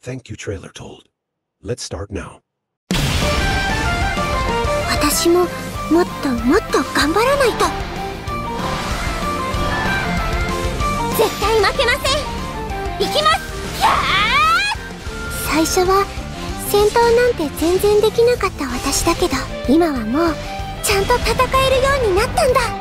Thank you, trailer told. Let's start now. 私ももっともっと頑張らないと。絶対負けません。行きます。最初は戦闘なんて全然できなかった私だけど、今はもうちゃんと戦えるようになったんだ。